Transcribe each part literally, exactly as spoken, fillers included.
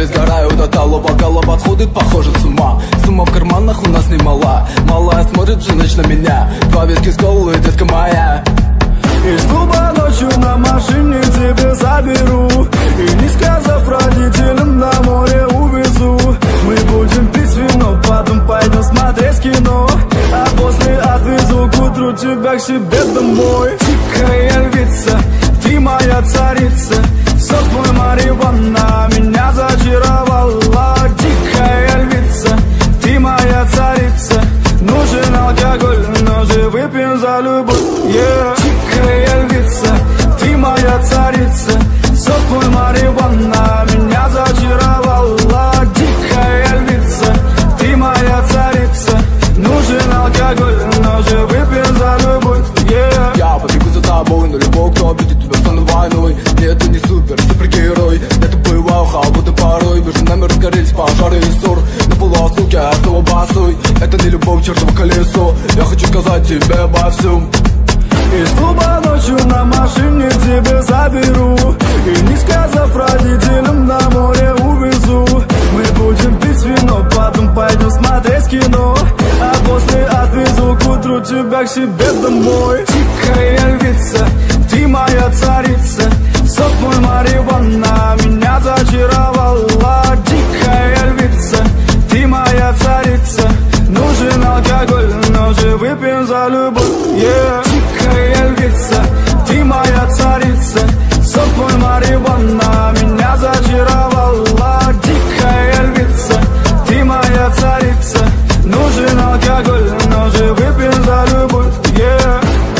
горы сгорают от алого, голова сходит, похоже, с ума. Сумма в карманах у нас немала. Малая смотрит всю ночь на меня. Два виски с колой, детка моя. Из клуба ночью на машине тебе заберу, и не сказав родителям, на море увезу. Мы будем пить вино, потом пойдем смотреть кино, а после отвезу к утру тебя к себе домой. Тихая львица, ты моя царица, сок мой марихуана меня зачаровала. Тихая львица, ты моя царица, нужен алкоголь, но же выпьем за любовь, yeah. Тихая львица, ты моя царица, сок мой марихуана меня зачаровала. Тихая львица, ты моя царица, нужен алкоголь, но же выпьем за любовь, yeah. Я побегу за тобой, но любой, кто обидит тебя, стану войной. Нет, ты не супер, супергерой. Я тупой вау, будто порой между нами разгорелись пожары и ссор. На полуосколке я снова босой. Это не любовь, чертово колесо. Я хочу сказать тебе обо всем. Из клуба ночью на машине тебе заберу, и не сказав родителям, на море увезу. Мы будем пить вино, потом пойдем смотреть кино, а после отвезу к утру тебя к себе домой. Тихая львица, ты моя царица, сок мой марихуана меня зачаровала. Тихая львица, ты моя царица, нужен алкоголь, но же выпьем за любовь, yeah. Тихая львица, ты моя царица, сок мой марихуана меня зачаровала. Тихая львица, ты моя царица, нужен алкоголь, но же выпьем за любовь, yeah.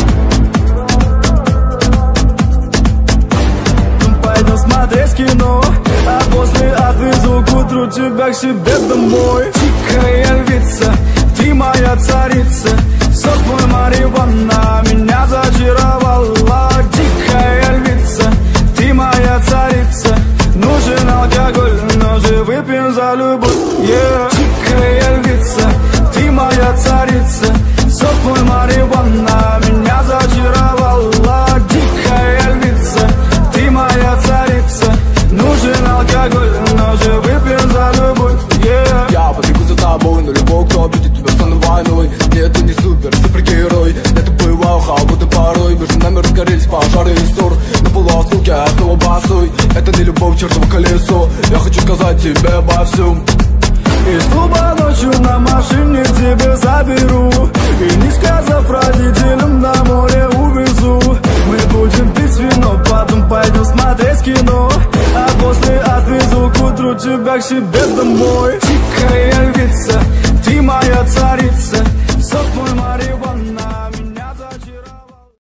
Пойдем смотреть кино, а после отвезу к утру тебя к себе домой. Тихая львица, ты моя царица, сок мой марихуана меня зачаровала. Тихая львица, ты моя царица, нужен алкоголь, но же выпьем за любовь, yeah. Тихая львица, ты моя царица, сок мой марихуана меня зачаровала. Тихая львица, ты моя царица, нужен алкоголь, но же выпьем за любовь, yeah. Я побегу за тобой, но любой, кто обидит тебя, стану войной. Нет, ты не супер, супергерой. Я тупой вау, будто порой между нами разгорелись пожары и ссор. На полуосколке я снова босой. Это не любовь, чертово колесо. Я хочу сказать тебе обо всем. Из клуба ночью на машине тебе заберу, и не сказав родителям, на море увезу. Мы будем пить вино, потом пойдем смотреть кино, а после отвезу к утру тебя к себе домой. Тихая львица, ты моя царица,